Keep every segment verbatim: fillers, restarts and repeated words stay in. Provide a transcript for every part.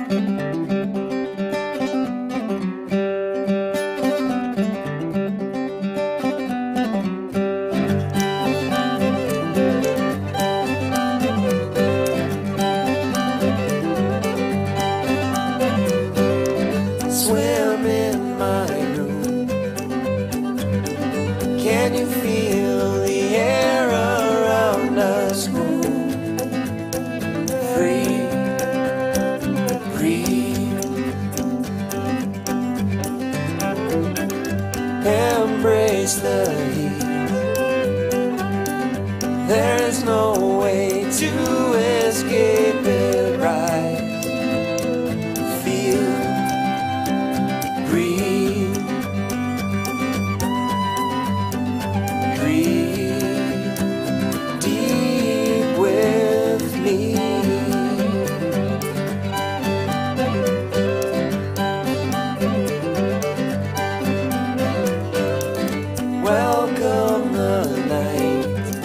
Swim in my room. Can you feel the air around us move? Free, breathe. Embrace the heat. There is no way to escape it. Rise, feel, breathe, breathe deep with me. Welcome the night.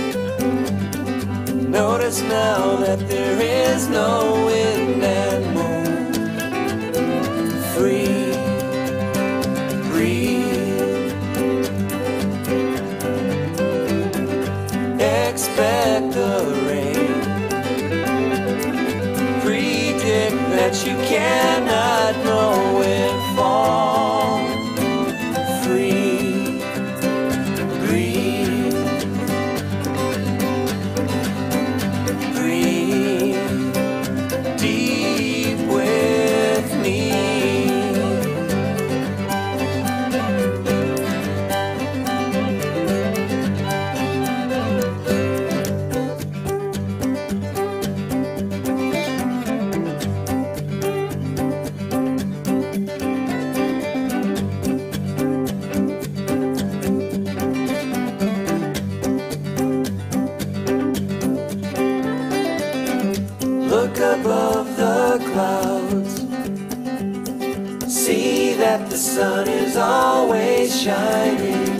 Notice now that there is no wind and moon. Free, breathe. Expect the rain. Predict that you cannot know it fall. Free, breathe. Breathe deep with me. Look above the clouds. See that the sun is always shining.